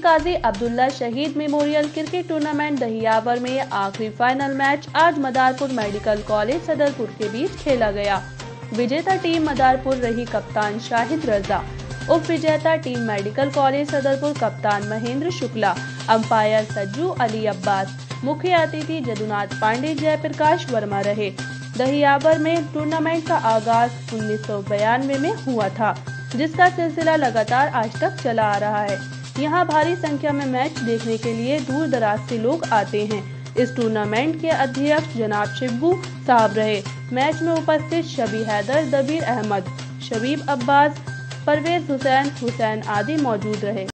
काजी अब्दुल्ला शहीद memorial cricket tournament दहियावर में आखिरी फाइनल मैच आज मदारपुर मेडिकल कॉलेज सदरपुर के बीच खेला गया। विजेता टीम मदारपुर रही कप्तान शाहिद रजा, उप विजेता टीम मेडिकल कॉलेज सदरपुर कप्तान महेंद्र शुक्ला, अंपायर सज्जू अली अब्बास, मुख्य अतिथि जदुनाथ पांडे जयप्रकाश वर्मा रहे। दहियावर में टूर्नामेंट का आगाज 1992 में हुआ था, जिसका सिलसिला लगातार आज तक चला आ रहा है। यहाँ भारी संख्या में मैच देखने के लिए दूर दराज से लोग आते हैं। इस टूर्नामेंट के अध्यक्ष जनाब शिब्बू साहब रहे। मैच में उपस्थित शबी हैदर, दबीर अहमद, शबीब अब्बास, परवेज हुसैन आदि मौजूद रहे।